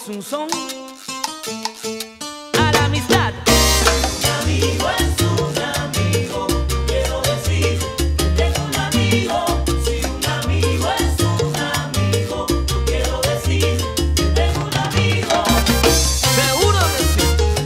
es un son a la amistad. Un amigo es un amigo, quiero decir, tengo un amigo. Si un amigo es un amigo, quiero decir, tengo un amigo. Seguro que sí.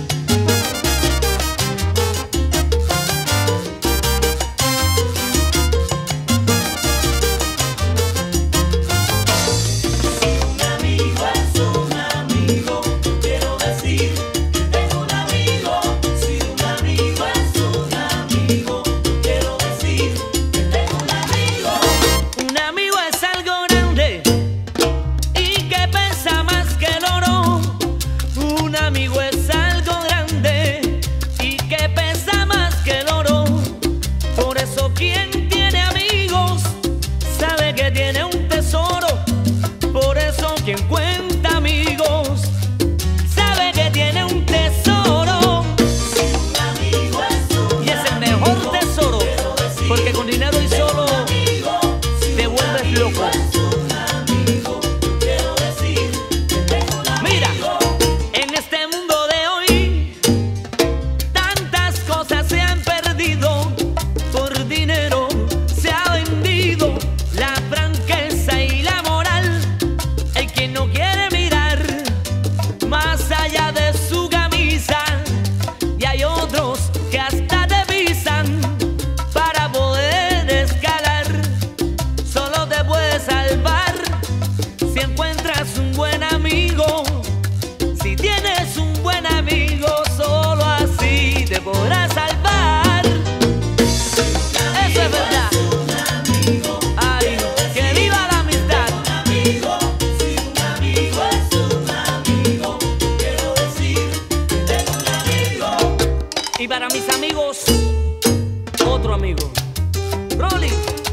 Un amigo es un amigo, quiero decir, tengo un amigo. Si un amigo es un amigo, quiero decir, tengo un amigo. Un amigo es algo grande y que pesa más que el oro. Un amigo es algo grande y que pesa más que el oro. Por eso quien tiene amigos sabe que tiene un tesoro. Por eso quien cuenta amigos sabe que tiene un tesoro. Un amigo es un Y es el mejor tesoro, porque con dinero y solo amigo. te vuelves loco. Es un amigo, quiero decir, tengo un Mira, amigo. en este mundo de hoy tantas cosas se han perdido. Por dinero se ha vendido la franqueza y la moral. Hay quien no quiere mirar más allá de su camisa, y hay otros que hasta te pisan para poder escalar. Solo te puedes salvar si encuentras un buen amigo. Si tienes un buen amigo, solo así te podrás salvar. Eso es verdad. Ay, que viva la amistad. Amigo, si un amigo es un amigo, quiero decir, tengo un amigo. Y para mis amigos, otro amigo. Rolly.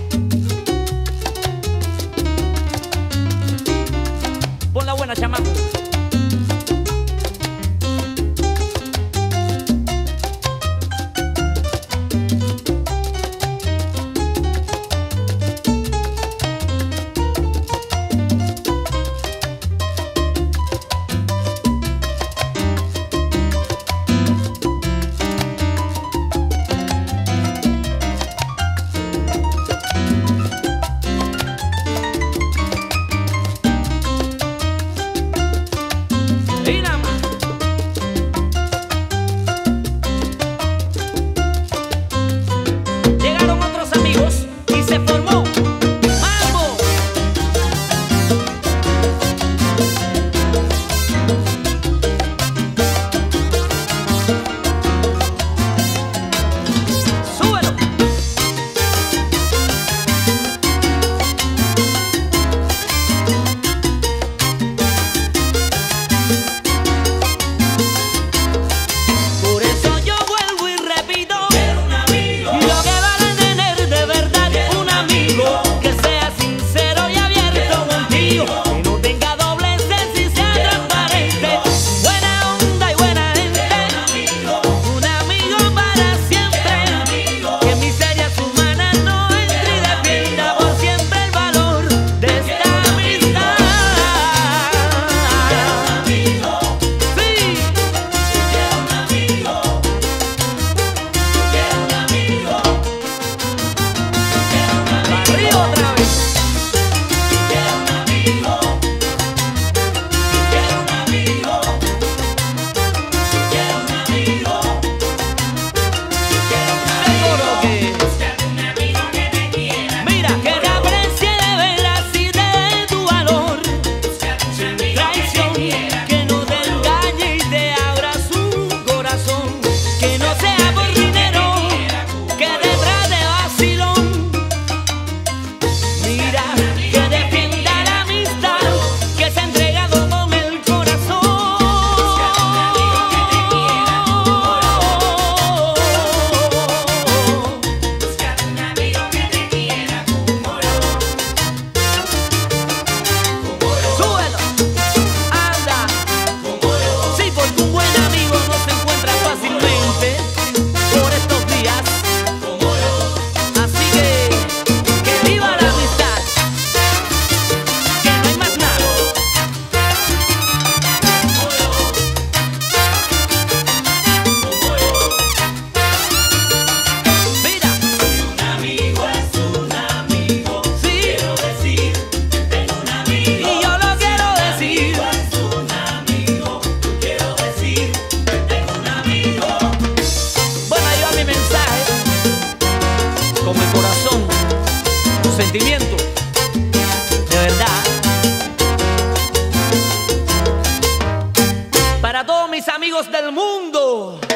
Pon la buena, chamaco. sentimiento, de verdad. Para todos mis amigos del mundo,